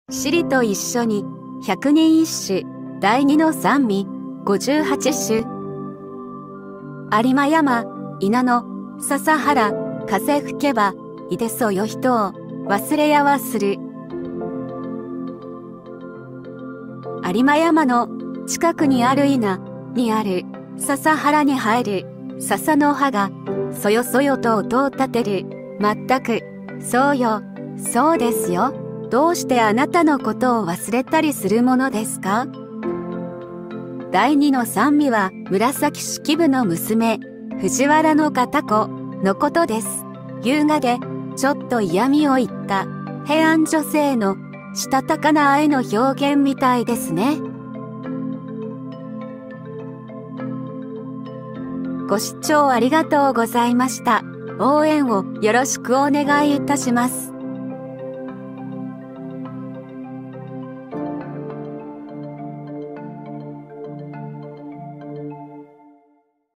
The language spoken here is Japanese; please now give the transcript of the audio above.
シリと一緒に百人一首第二の三味58首。有馬山稲の笹原風吹けばいでそよ人を忘れやはする。有馬山の近くにある稲にある笹原に生える笹の葉がそよそよと音を立てる。まったくそうよ、そうですよ。どうしてあなたのことを忘れたりするものですか？第二の三味は紫式部の娘藤原の片子のことです。優雅でちょっと嫌味を言った平安女性のしたたかな愛の表現みたいですね。ご視聴ありがとうございました。応援をよろしくお願いいたします。